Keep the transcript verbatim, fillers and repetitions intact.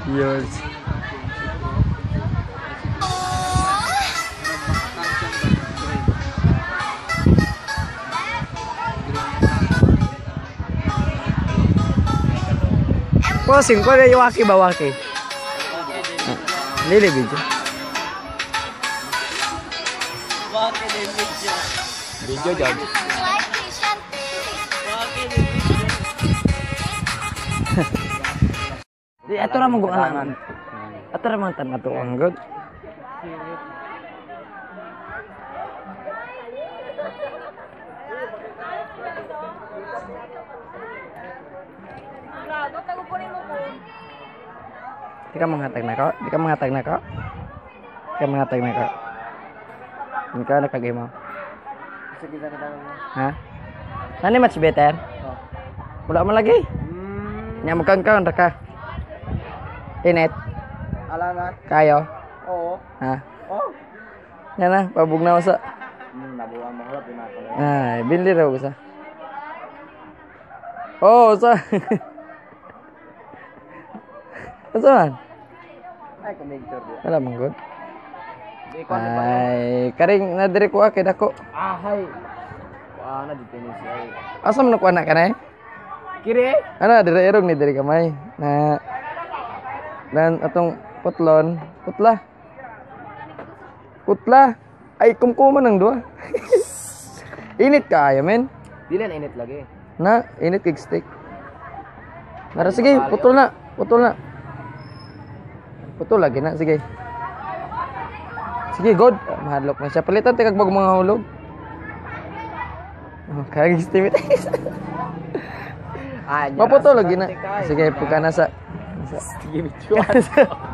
Yours. Posing ko yung waki ba waki? Lili video. Waki din video. Video jog. Di ato ra mong guangan. Ato ra man tan ato ang good. Di ka menghatag na ko? Di ka menghatag na ko? Di ka menghatag na ko? Hindi ka nakagay mo? Sige, sana tayo. Ha? Nani much better? Oh. Wala mo lagi? Hmm. Nyamukan ka, unta ka? Init? Alangan? Kayo? Oo. Ha? Oh. Yan na, pabug na usa. Hmm, nabuang mo harap, pinakala. Ay, bili raw usa. Oh, usa. Usa man? Ay, kumigtor dia. Wala mong good. Di ko ano pa. Ay, karing nadiri ko akid ako. Ah, hay. Wala na dito ni siya. Asa man nakuha na ka na eh? Kiri? Ano, diri irong ni diri kamay. Na, dan atong putlon. Putla. Putla. Ay, kumkuman ng duwa. Init ka ayo, men. Dili na init lagi. Na, init kig steak. Nara, sige, putol na. Putol na. Putol lagi na, sige. Sige, good. Mahadlok na siya. Palitan, tikag bag mga hulog. Oh, kagis timit. Ah, Maputol lagi na. Sige, puka na sa... Sige, bicho.